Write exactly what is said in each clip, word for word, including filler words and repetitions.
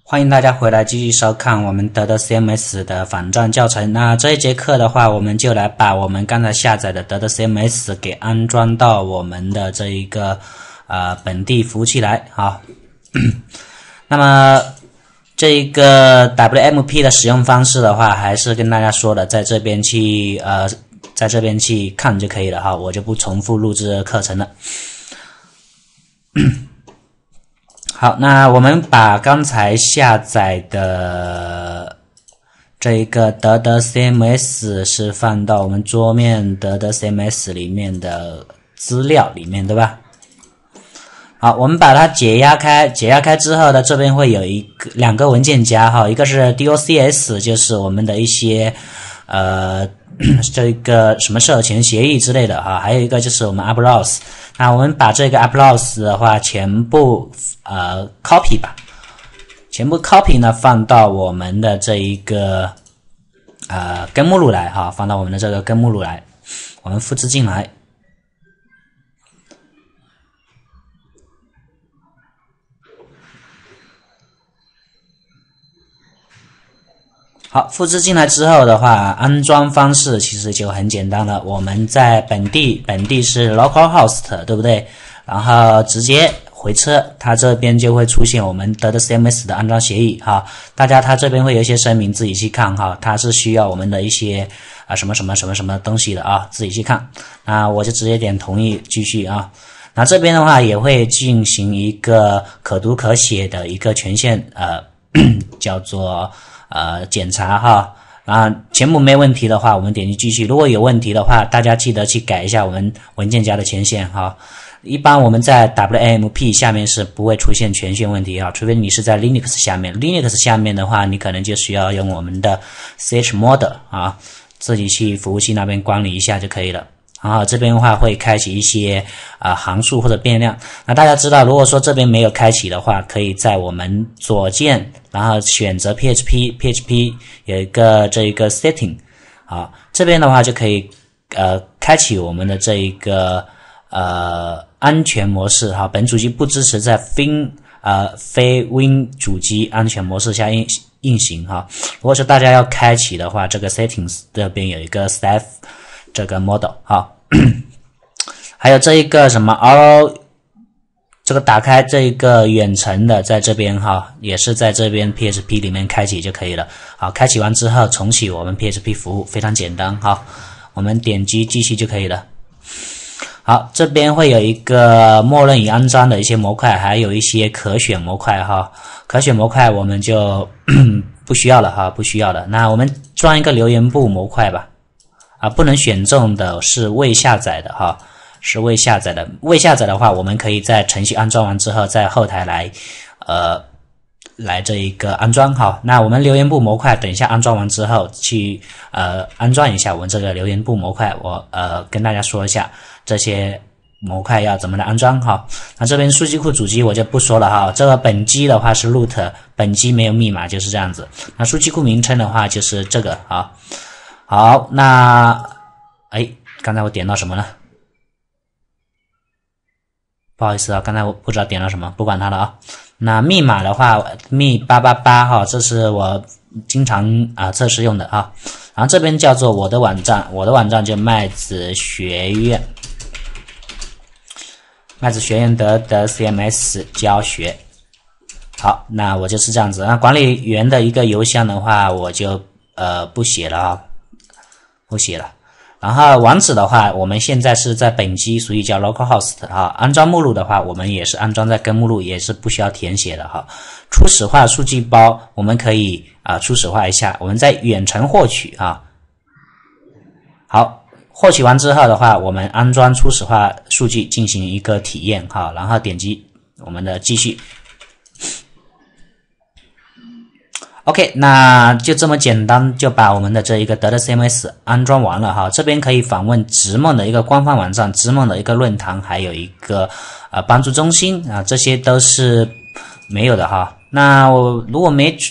欢迎大家回来继续收看我们德德 C M S 的反战教程。那这一节课的话，我们就来把我们刚才下载的德德 C M S 给安装到我们的这一个呃本地服务器来。好，那么这一个 W M P 的使用方式的话，还是跟大家说的，在这边去呃在这边去看就可以了哈，我就不重复录制课程了。好，那我们把刚才下载的这一个德德 C M S 是放到我们桌面德德 C M S 里面的资料里面，对吧？好，我们把它解压开，解压开之后呢，这边会有一个两个文件夹哈，一个是 D O C S， 就是我们的一些呃这个什么授权协议之类的哈，还有一个就是我们 Applause。那我们把这个 Applause 的话全部呃 copy 吧，全部 copy 呢放到我们的这一个呃根目录来哈，放到我们的这个根目录来，我们复制进来。好，复制进来之后的话，安装方式其实就很简单了。我们在本地，本地是 localhost， 对不对？然后直接回车，它这边就会出现我们德德 C M S 的安装协议哈。大家它这边会有一些声明，自己去看哈。它是需要我们的一些啊什么什么什么什么东西的啊，自己去看。那我就直接点同意，继续啊。那这边的话也会进行一个可读可写的一个权限，呃，叫做。呃，检查哈，啊，全部没问题的话，我们点击继续。如果有问题的话，大家记得去改一下我们文件夹的权限哈。一般我们在 W M P 下面是不会出现权限问题啊，除非你是在 Linux 下面。Linux 下面的话，你可能就需要用我们的 chmod 啊，自己去服务器那边管理一下就可以了。然后这边的话会开启一些啊、呃、行数或者变量。那大家知道，如果说这边没有开启的话，可以在我们左键，然后选择 P H P，P H P 有一个这一个 setting， 啊，这边的话就可以呃开启我们的这一个呃安全模式哈。本主机不支持在 Win 呃非 Win 主机安全模式下运运行哈。如果说大家要开启的话，这个 settings 这边有一个 staff。这个 model 好，还有这一个什么 R， 这个打开这一个远程的，在这边哈，也是在这边 P H P 里面开启就可以了。好，开启完之后重启我们 P H P 服务，非常简单哈。我们点击继续就可以了。好，这边会有一个默认已安装的一些模块，还有一些可选模块哈。可选模块我们就不需要了哈，不需要了。那我们装一个留言簿模块吧。啊，不能选中的是未下载的哈，是未下载的。未下载的话，我们可以在程序安装完之后，在后台来，呃，来这一个安装哈。那我们留言簿模块，等一下安装完之后，去呃安装一下我们这个留言簿模块。我呃跟大家说一下这些模块要怎么来安装哈。那这边数据库主机我就不说了哈。这个本机的话是 root， 本机没有密码，就是这样子。那数据库名称的话就是这个啊。好，那哎，刚才我点到什么了？不好意思啊，刚才我不知道点了什么，不管它了啊。那密码的话 ，me 八八八哈，这是我经常啊、呃、测试用的啊。然后这边叫做我的网站，我的网站就麦子学院，麦子学院的的 C M S 教学。好，那我就是这样子。那管理员的一个邮箱的话，我就呃不写了啊。不写了，然后网址的话，我们现在是在本机，所以叫 localhost 哈。安装目录的话，我们也是安装在根目录，也是不需要填写的哈。初始化数据包，我们可以啊、呃、初始化一下，我们在远程获取啊。好，获取完之后的话，我们安装初始化数据进行一个体验哈，然后点击我们的继续。OK， 那就这么简单，就把我们的这一个德德 C M S 安装完了哈。这边可以访问直梦的一个官方网站、直梦的一个论坛，还有一个呃帮助中心啊，这些都是没有的哈。那我如果没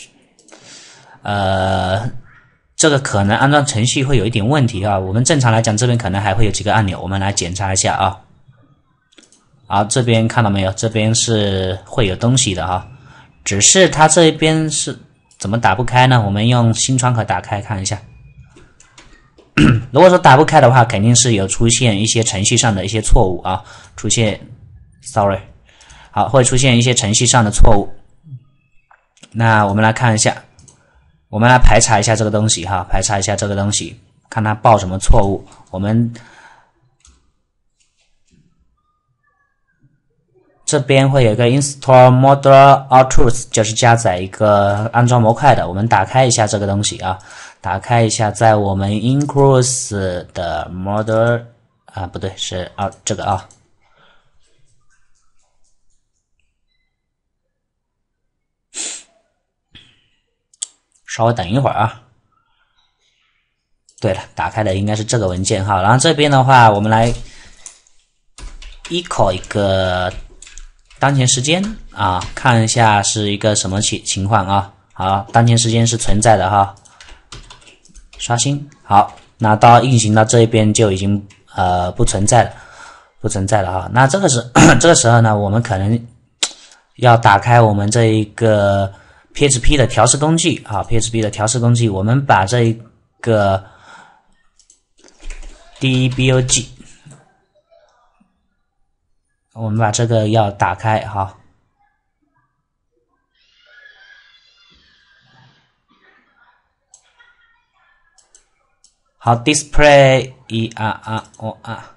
呃这个可能安装程序会有一点问题啊。我们正常来讲，这边可能还会有几个按钮，我们来检查一下啊。好，这边看到没有？这边是会有东西的哈。 只是它这边是怎么打不开呢？我们用新窗口打开看一下。如果说打不开的话，肯定是有出现一些程序上的一些错误啊，出现 ，sorry， 好，会出现一些程序上的错误。那我们来看一下，我们来排查一下这个东西哈，排查一下这个东西，看它报什么错误。我们这边会有一个 install modular tools， 就是加载一个安装模块的。我们打开一下这个东西啊。打开一下，在我们 Include 的 model 啊，不对，是啊这个啊，稍微等一会儿啊。对了，打开的应该是这个文件哈。然后这边的话，我们来 echo 一个当前时间啊，看一下是一个什么情情况啊。好，当前时间是存在的哈。刷新，好，那到运行到这边就已经呃不存在了，不存在了哈。那这个时这个时候呢，我们可能要打开我们这一个 P H P 的调试工具啊 ，P H P 的调试工具，我们把这一个 debug， 我们把这个要打开哈。好 ，display 一啊啊哦啊，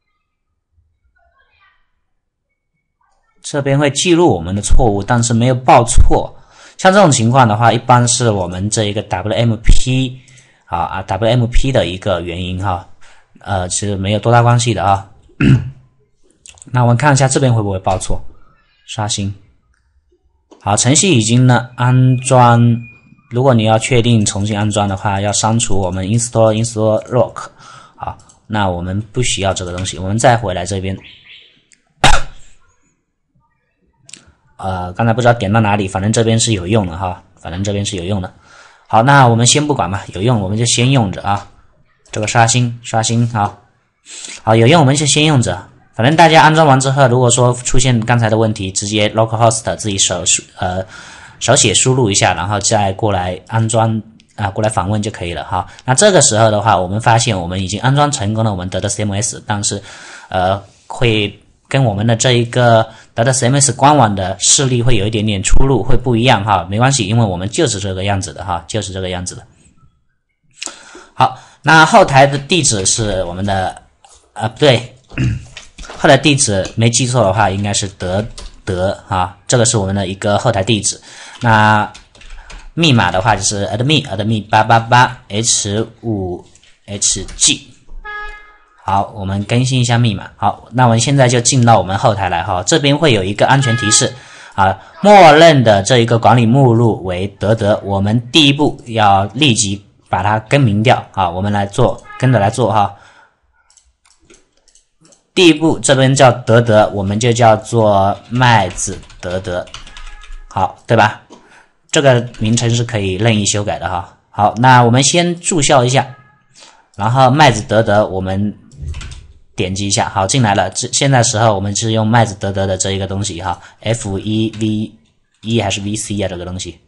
这边会记录我们的错误，但是没有报错。像这种情况的话，一般是我们这一个 W M P 啊啊 W M P 的一个原因哈，呃，其实没有多大关系的啊。那我们看一下这边会不会报错，刷新。好，程序已经呢安装。如果你要确定重新安装的话，要删除我们 install install rock。好，那我们不需要这个东西，我们再回来这边。呃，刚才不知道点到哪里，反正这边是有用的哈，反正这边是有用的。好，那我们先不管吧，有用我们就先用着啊。这个刷新刷新，好，好有用我们就先用着。反正大家安装完之后，如果说出现刚才的问题，直接 localhost 自己手呃。手写输入一下，然后再过来安装啊，过来访问就可以了哈。那这个时候的话，我们发现我们已经安装成功了我们德德 C M S， 但是呃会跟我们的这一个德德 C M S 官网的示例会有一点点出入，会不一样哈。没关系，因为我们就是这个样子的哈，就是这个样子的。好，那后台的地址是我们的啊不对，后台地址没记错的话，应该是德德啊，这个是我们的一个后台地址。那密码的话就是 admin admin 八八八 h 五 h g。好，我们更新一下密码。好，那我们现在就进到我们后台来哈，这边会有一个安全提示啊，默认的这一个管理目录为德德，我们第一步要立即把它更名掉啊，我们来做，跟着来做哈。第一步这边叫德德，我们就叫做麦子德德，好，对吧？这个名称是可以任意修改的哈。好，那我们先注销一下，然后麦子德德我们点击一下，好，进来了。这现在时候我们是用麦子德德的这一个东西哈 ，F 一 V 一还是 V C 啊？这个东西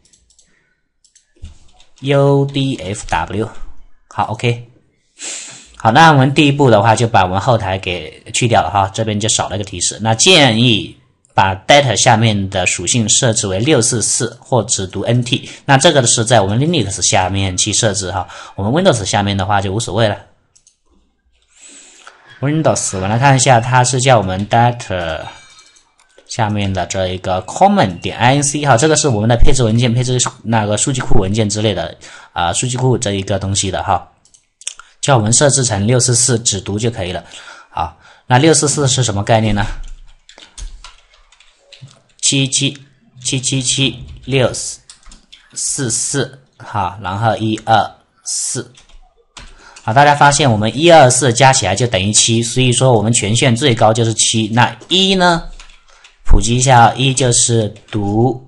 U D F W， 好 ，OK。好，那我们第一步的话就把我们后台给去掉了哈，这边就少了一个提示。那建议把 data 下面的属性设置为六四四或只读 N T， 那这个是在我们 Linux 下面去设置哈，我们 Windows 下面的话就无所谓了。Windows 我们来看一下，它是叫我们 data 下面的这一个 common 点 inc 哈，这个是我们的配置文件、配置那个数据库文件之类的啊、呃，数据库这一个东西的哈。叫我们设置成六四四只读就可以了。好，那六四四是什么概念呢？七七七七七六四四，好，然后一二四。好，大家发现我们一二四加起来就等于七，所以说我们权限最高就是七。那一呢？普及一下，一就是读，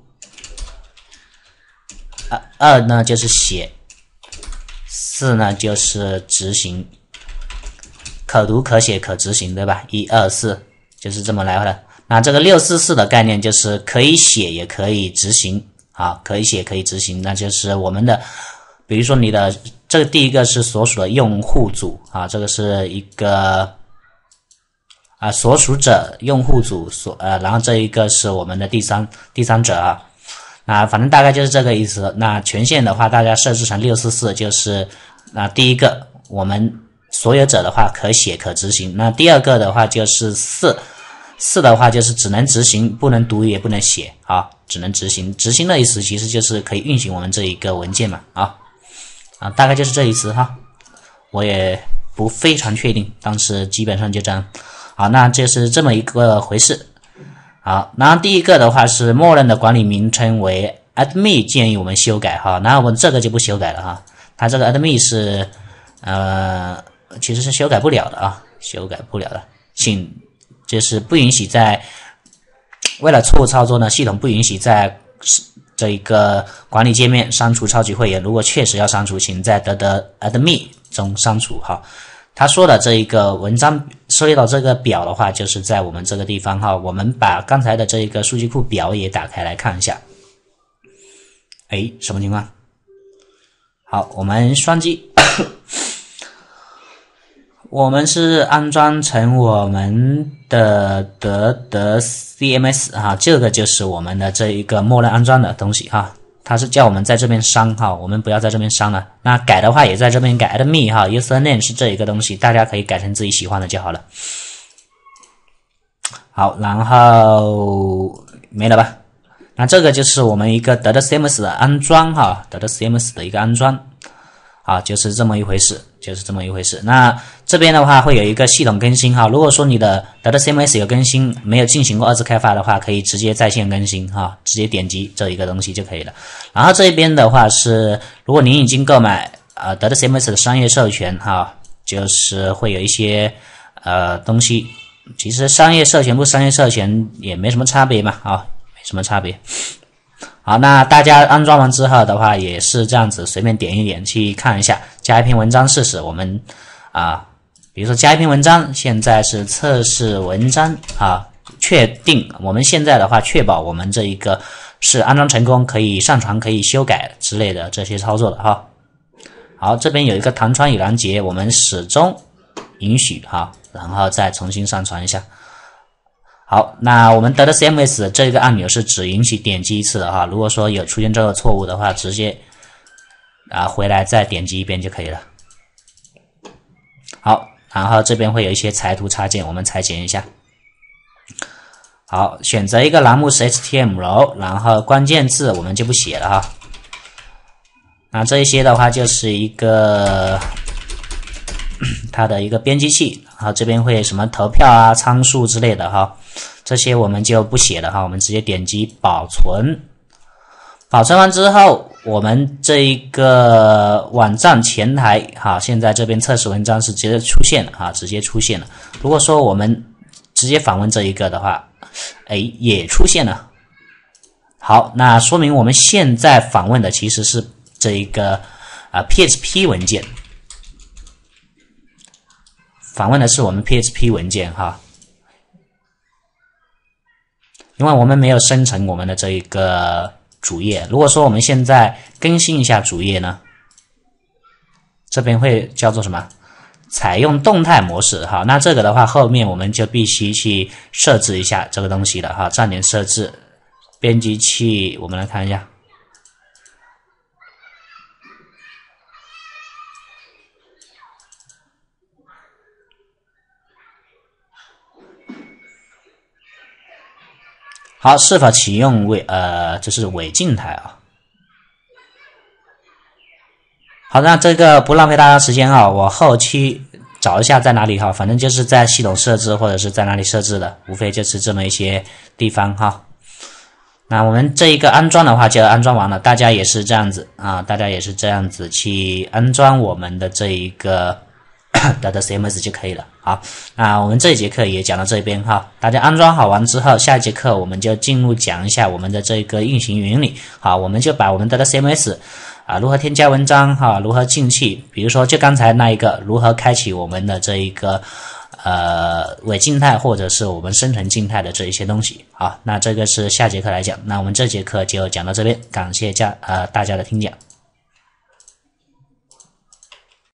二二呢就是写。四呢就是执行，可读可写可执行，对吧？一二四就是这么来的。那这个六四四的概念就是可以写也可以执行啊，可以写可以执行，那就是我们的，比如说你的这个第一个是所属的用户组啊，这个是一个啊所属者用户组所呃，然后这一个是我们的第三第三者啊，那反正大概就是这个意思。那权限的话，大家设置成六四四，就是那第一个我们所有者的话可写可执行，那第二个的话就是四。四的话就是只能执行，不能读也不能写啊，只能执行。执行的意思其实就是可以运行我们这一个文件嘛啊啊，大概就是这意思哈。我也不非常确定，但是基本上就这样。好，那这是这么一个回事。好，然后第一个的话是默认的管理名称为 admin， 建议我们修改哈。那我们这个就不修改了哈，它这个 admin 是呃其实是修改不了的啊，修改不了的，请。就是不允许在为了错误操作呢，系统不允许在这一个管理界面删除超级会员。如果确实要删除，请在得得 admin 中删除哈。他说的这一个文章收集到这个表的话，就是在我们这个地方哈。我们把刚才的这一个数据库表也打开来看一下。哎，什么情况？好，我们双击。我们是安装成我们的得得 C M S 哈，这个就是我们的这一个默认安装的东西哈。它是叫我们在这边删哈，我们不要在这边删了。那改的话也在这边改 admin 哈 ，username 是这一个东西，大家可以改成自己喜欢的就好了。好，然后没了吧？那这个就是我们一个得得 C M S 的安装哈，得得 C M S 的一个安装。啊，就是这么一回事，就是这么一回事。那这边的话会有一个系统更新哈，如果说你的得得 C M S 有更新，没有进行过二次开发的话，可以直接在线更新哈，直接点击这一个东西就可以了。然后这边的话是，如果您已经购买呃得得 C M S 的商业授权哈，就是会有一些呃东西，其实商业授权不商业授权也没什么差别嘛啊，没什么差别。好，那大家安装完之后的话，也是这样子，随便点一点去看一下，加一篇文章试试。我们啊，比如说加一篇文章，现在是测试文章啊，确定我们现在的话，确保我们这一个是安装成功，可以上传、可以修改之类的这些操作的哈。好，这边有一个弹窗已拦截，我们始终允许哈，然后再重新上传一下。好，那我们得得 C M S 这个按钮是只允许点击一次的哈，如果说有出现这个错误的话，直接啊回来再点击一遍就可以了。好，然后这边会有一些裁图插件，我们裁剪一下。好，选择一个栏目是 H T M L， 然后关键字我们就不写了哈。那这一些的话就是一个它的一个编辑器，然后这边会什么投票啊、参数之类的哈。这些我们就不写了哈，我们直接点击保存。保存完之后，我们这一个网站前台哈，现在这边测试文章是直接出现了哈，直接出现了。如果说我们直接访问这一个的话，哎，也出现了。好，那说明我们现在访问的其实是这一个啊 P H P 文件，访问的是我们 P H P 文件哈。因为我们没有生成我们的这一个主页，如果说我们现在更新一下主页呢，这边会叫做什么？采用动态模式哈。那这个的话，后面我们就必须去设置一下这个东西了哈。站点设置，编辑器，我们来看一下。好，是否启用伪呃，这是伪静态啊。好，那这个不浪费大家时间啊，我后期找一下在哪里哈，反正就是在系统设置或者是在哪里设置的，无非就是这么一些地方哈。那我们这一个安装的话就安装完了，大家也是这样子啊，大家也是这样子去安装我们的这一个得得 C M S 就可以了。好，那我们这一节课也讲到这边哈，大家安装好完之后，下一节课我们就进入讲一下我们的这个运行原理。好，我们就把我们得得 C M S 啊如何添加文章哈，如何进去，比如说就刚才那一个如何开启我们的这一个呃伪静态或者是我们生成静态的这一些东西。好，那这个是下节课来讲，那我们这节课就讲到这边，感谢家呃大家的听讲。